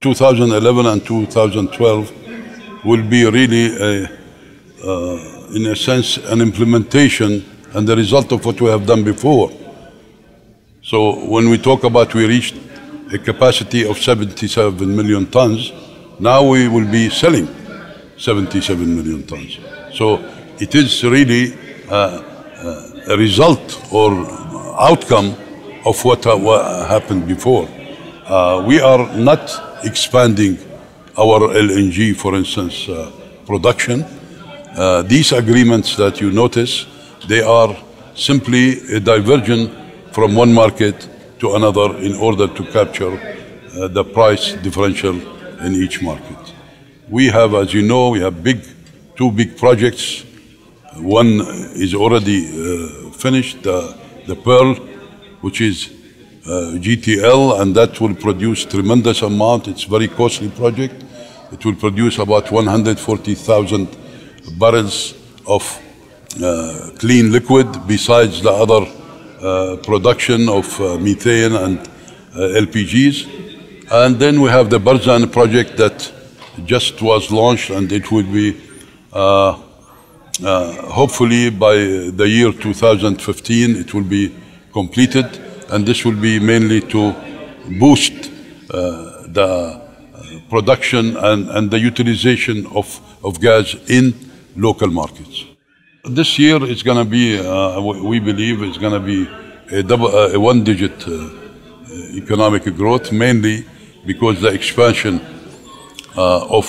2011 and 2012 will be really, in a sense, an implementation and the result of what we have done before. So when we talk about we reached a capacity of 77 million tons, now we will be selling 77 million tons. So it is really a result or outcome of what happened before. We are not expanding our LNG, for instance, production. These agreements that you notice, they are simply a diversion from one market to another in order to capture the price differential in each market. We have, as you know, we have two big projects. One is already finished, the Pearl, which is GTL, and that will produce tremendous amount. It's a very costly project. It will produce about 140,000 barrels of clean liquid, besides the other production of methane and LPGs. And then we have the Barzan project that just was launched, and it will be hopefully by the year 2015 it will be completed, and this will be mainly to boost the production and the utilization of gas in local markets. This year is going to be, we believe, it's going to be a one-digit economic growth, mainly because the expansion of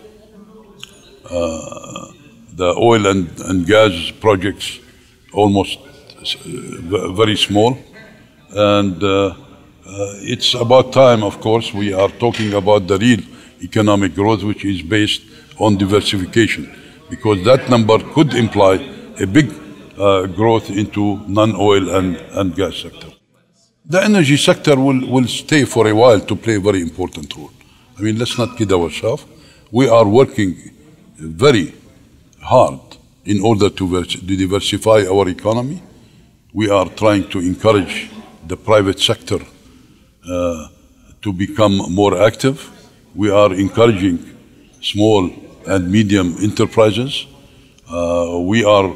the oil and gas projects almost very small. And it's about time, of course, we are talking about the real economic growth, which is based on diversification, because that number could imply a big growth into non-oil and gas sector. The energy sector will stay for a while to play a very important role. I mean, let's not kid ourselves. We are working very hard in order to diversify our economy. We are trying to encourage the private sector to become more active. We are encouraging small and medium enterprises. We are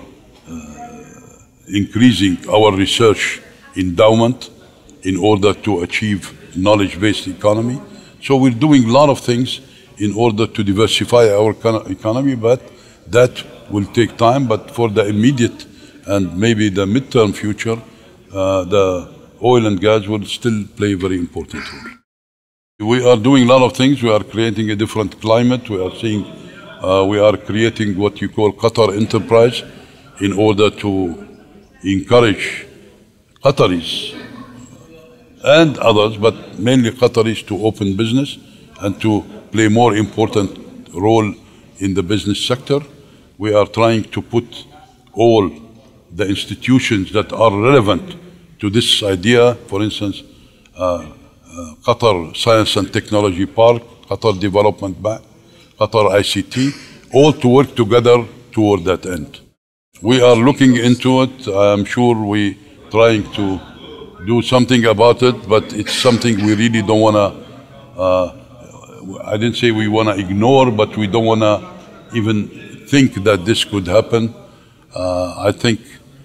increasing our research endowment in order to achieve knowledge-based economy. So we're doing a lot of things in order to diversify our economy, but that will take time. But for the immediate and maybe the midterm future, the oil and gas will still play a very important role. We are doing a lot of things. We are creating a different climate. We are creating what you call Qatar enterprise in order to encourage Qataris and others, but mainly Qataris, to open business and to play a more important role in the business sector. We are trying to put all the institutions that are relevant to this idea, for instance, Qatar Science and Technology Park, Qatar Development Bank, Qatar ICT, all to work together toward that end. We are looking into it. I'm sure we're trying to do something about it, but it's something we really don't want to, I didn't say we want to ignore, but we don't want to even think that this could happen. I think,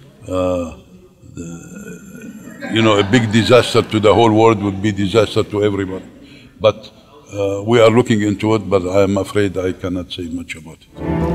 a big disaster to the whole world would be disaster to everybody. But we are looking into it, but I am afraid I cannot say much about it.